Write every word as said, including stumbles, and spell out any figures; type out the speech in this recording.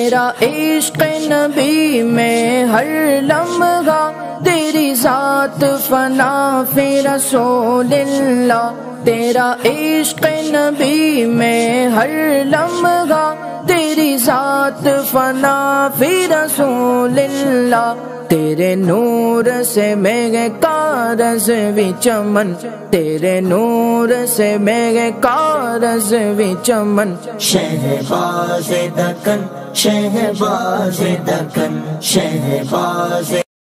तेरा इश्क नबी में हर लम्हा, तेरी जात फना फिर रसूलुल्लाह। तेरा इश्क नबी में हर लम्हा, तेरी जात फना फिर रसूलुल्लाह। तेरे नूर से मेरे कारज भी चमन, तेरे नूर से मेरे कारज भी चमन। शहबाज़ दकन, शहबाज़ दकन, शहबाज़